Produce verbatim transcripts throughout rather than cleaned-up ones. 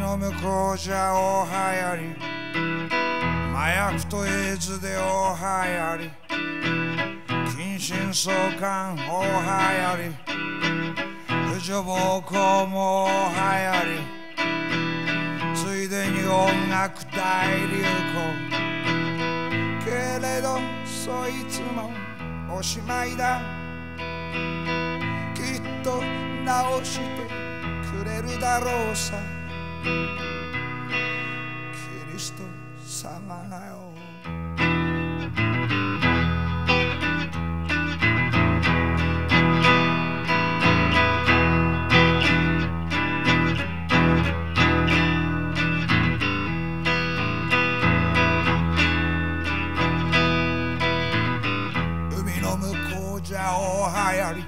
の向こうじゃおはやり、麻薬とエイズでおはやり、近親相関おはやり、婦女暴行もおはやり、ついでに音楽大流行、けれどそいつもおしまいだ。きっと直してくれるだろうさ、キリスト様がよ。海の向こうじゃおはやり、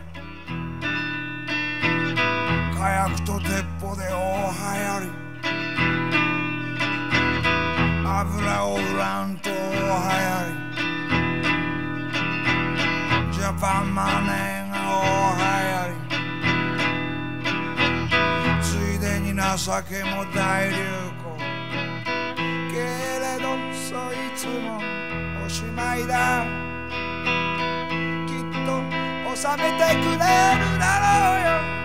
火薬と鉄砲でおはやり、油を売らんとおはやり、ジャパンマネーがおはやり、ついでに情けも大流行、けれどそいつもおしまいだ。きっと収めてくれるだろうよ、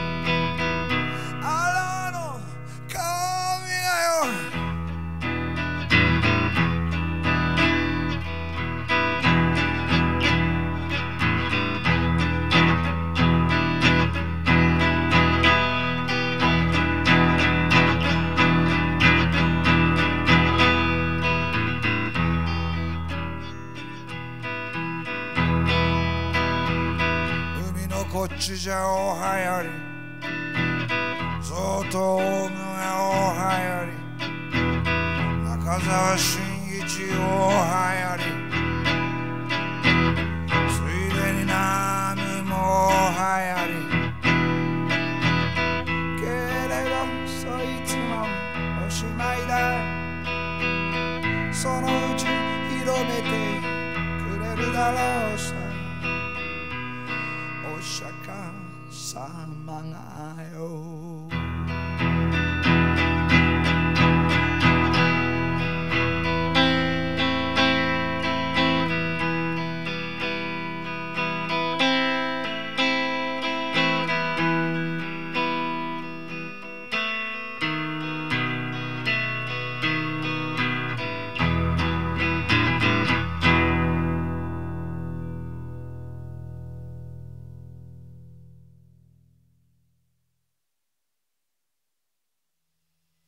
こっちじゃおはやり、相当大村おはやり、中澤真一おはやり、ついでにナムもおはやり、けれどそいつもおしまいだ。そのうち広めてくれるだろうさ、お釈迦様がよ。